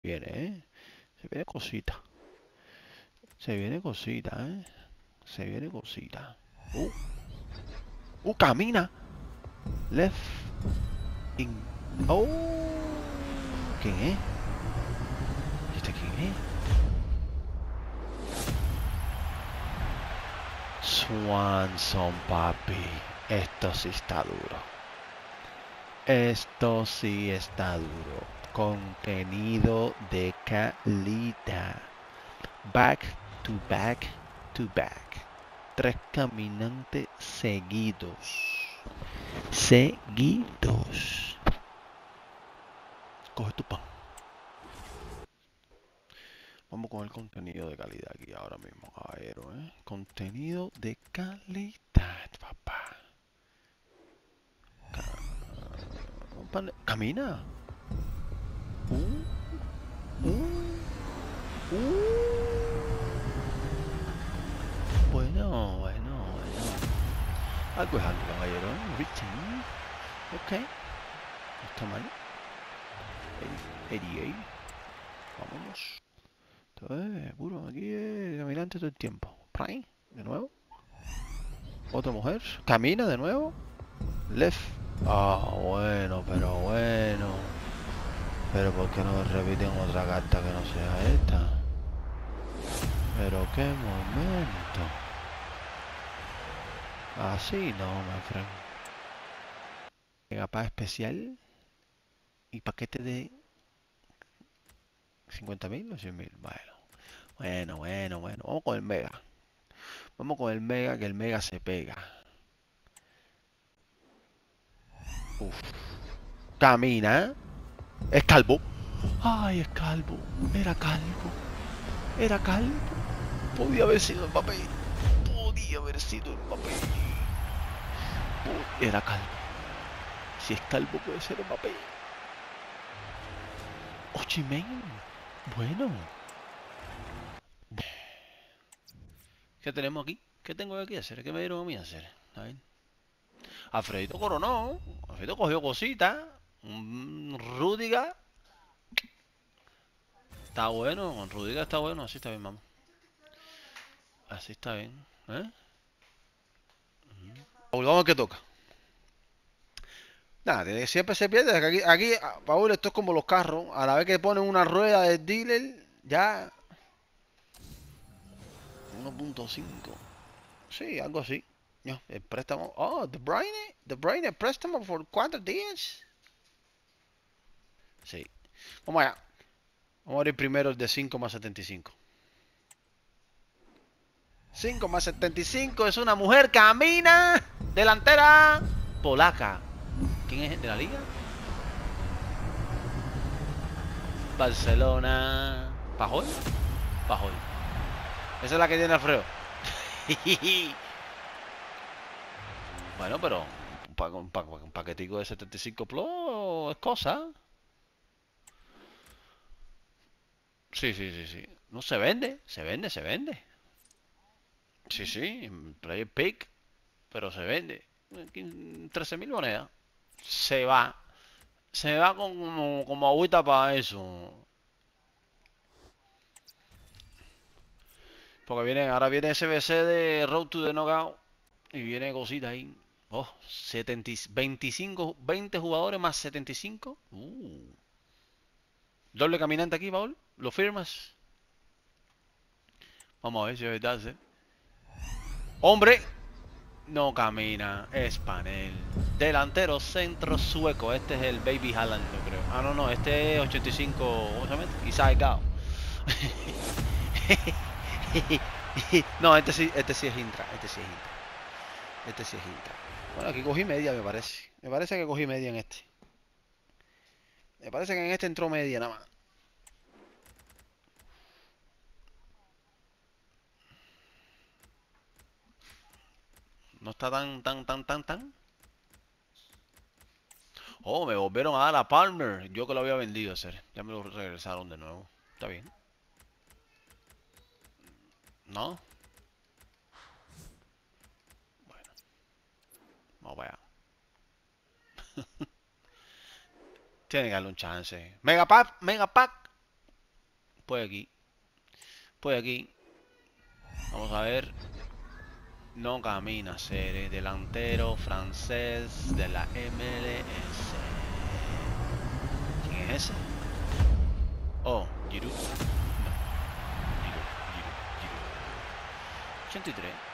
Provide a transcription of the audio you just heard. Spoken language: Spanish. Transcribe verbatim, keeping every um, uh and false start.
Viene, ¿eh? Se viene cosita. Se viene cosita, ¿eh? Se viene cosita. Uh, uh, camina. Left in. Oh. ¿Quién es? ¿Y este quién es? Swanson, papi. Esto sí está duro. Esto sí está duro. Contenido de calidad. Back to back to back. Tres caminantes seguidos. Seguidos. Coge tu pan. Vamos con el contenido de calidad aquí ahora mismo, caballero, ¿eh? Contenido de calidad, papá. Ca- Camina. Uh, uh, uh. Bueno, bueno, bueno. Algo es algo, caballero, ¿eh? Written. Ok. No está mal. ochenta y ocho. Vámonos. Esto es puro. Aquí es caminante todo el tiempo. Prime. De nuevo. Otra mujer. Camina de nuevo. Left. Ah, bueno, pero bueno. Pero ¿por qué no repiten otra carta que no sea esta? Pero qué momento. Así no, my friend. Megapaz especial. Y paquete de cincuenta mil o cien mil. Bueno. Bueno, bueno, bueno. Vamos con el Mega. Vamos con el Mega, que el Mega se pega. Uf. Camina, ¿eh? Es calvo. Ay, es calvo. Era calvo. Era calvo. Podía haber sido Mbappé. Podía haber sido Mbappé. Pod- Era calvo. Si es calvo puede ser Mbappé. Ochimen. Bueno. ¿Qué tenemos aquí? ¿Qué tengo aquí a hacer? ¿Qué me dieron a mí a hacer? A ver. Alfredito coronó. Alfredito cogió cositas. Un Rudiger. Está bueno. Con Rudiger está bueno. Así está bien, vamos. Así está bien. ¿Eh? Paul, vamos que toca. Nada, tiene que siempre se pierde. Aquí, aquí, ah, Paul, esto es como los carros. A la vez que ponen una rueda del dealer, ya uno punto cinco. Sí, algo así. Ya, el préstamo. Oh, De Bruyne. De Bruyne, el préstamo por cuatro días. Sí. Vamos allá. Vamos a abrir primero el de cinco más setenta y cinco. cinco más setenta y cinco es una mujer camina. Delantera polaca. ¿Quién es de la liga? Barcelona. ¿Pajol? Pajol. Esa es la que tiene Alfredo. Bueno, pero un, pa un, pa un paquetico de setenta y cinco Plus es cosa. Sí, sí, sí, sí. No se vende, se vende, se vende. Sí, sí, Play Pick, pero se vende. trece mil monedas. Se va. Se va como, como agüita para eso. Porque viene, ahora viene S B C de Road to the Knockout. Y viene cosita ahí. Oh, setenta, veinticinco, veinte jugadores más setenta y cinco. Uh. Doble caminante aquí, Paul. ¿Lo firmas? Vamos a ver si es verdad, ¿sí? Hombre, no camina. Es panel. Delantero centro sueco. Este es el Baby Haaland, yo creo. Ah, no, no. Este es ochenta y cinco. ¿Cómo se llama? Isaac Gao. No, este sí, este sí es Intra. Este sí es Intra. Este sí es Intra. Bueno, aquí cogí media, me parece. Me parece que cogí media en este. Me parece que en este entró media nada más. No está tan, tan, tan, tan, tan. Oh, me volvieron a dar a Palmer. Yo que lo había vendido, hacer. Ya me lo regresaron de nuevo. Está bien. ¿No? Bueno, vamos para allá. Tiene que darle un chance. Megapack, Megapack. Pues aquí. Pues aquí. Vamos a ver. No camina, ser delantero francés de la M L S. ¿Quién es ese? Oh, Giroud. No. Giroud, Giroud, Giroud. ochenta y tres.